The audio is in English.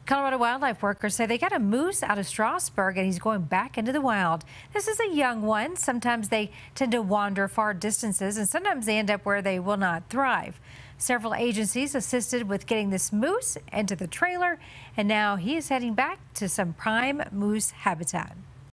Colorado wildlife workers say they got a moose out of Strasburg and he's going back into the wild. This is a young one. Sometimes they tend to wander far distances and sometimes they end up where they will not thrive. Several agencies assisted with getting this moose into the trailer, and now he is heading back to some prime moose habitat.